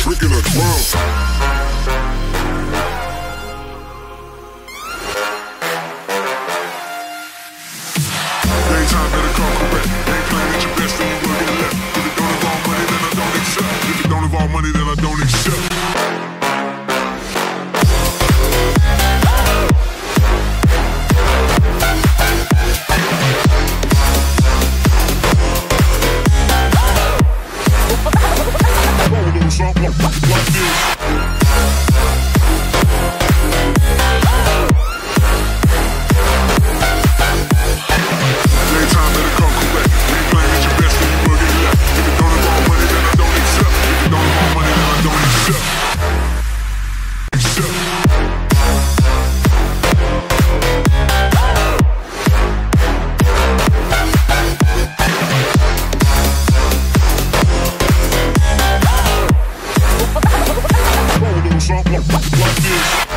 drinking a drum. Daytime better come correct. Ain't playing at your best, then you will get left. If it don't involve money, then I don't accept. If it don't involve money, then I don't accept. Something like this. Daytime better come correct. Ain't playing at your best, then you will get left. If it don't involve money, then I don't accept. If it don't involve money, then I don't accept. Something like this.